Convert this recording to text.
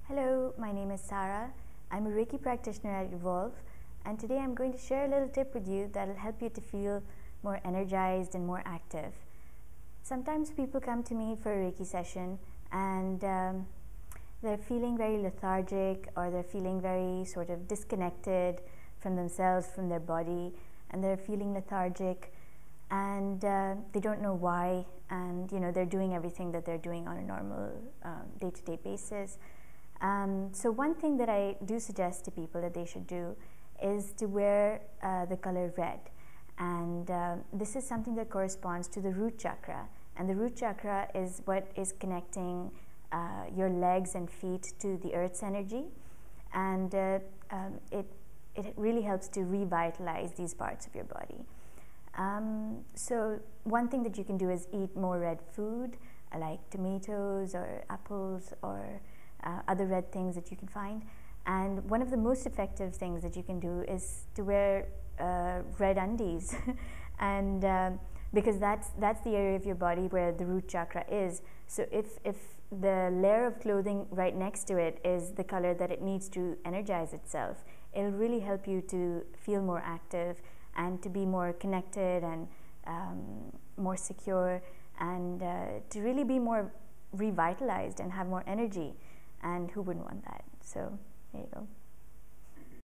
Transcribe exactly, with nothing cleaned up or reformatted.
Hello, my name is Sarah. I'm a Reiki practitioner at Evolve, and today I'm going to share a little tip with you that'll help you to feel more energized and more active. Sometimes people come to me for a Reiki session and um, they're feeling very lethargic, or they're feeling very sort of disconnected from themselves, from their body, and they're feeling lethargic and uh, they don't know why, and you know they're doing everything that they're doing on a normal um, day-to-day basis. Um, so one thing that I do suggest to people that they should do is to wear uh, the color red, and uh, this is something that corresponds to the root chakra, and the root chakra is what is connecting uh, your legs and feet to the earth's energy, and uh, um, it, it really helps to revitalize these parts of your body. Um, so one thing that you can do is eat more red food, uh, like tomatoes or apples or Uh, other red things that you can find. And one of the most effective things that you can do is to wear uh, red undies and um, because that's that's the area of your body where the root chakra is. So if, if the layer of clothing right next to it is the color that it needs to energize itself, it'll really help you to feel more active and to be more connected and um, more secure, and uh, to really be more revitalized and have more energy. And who wouldn't want that? So there you go.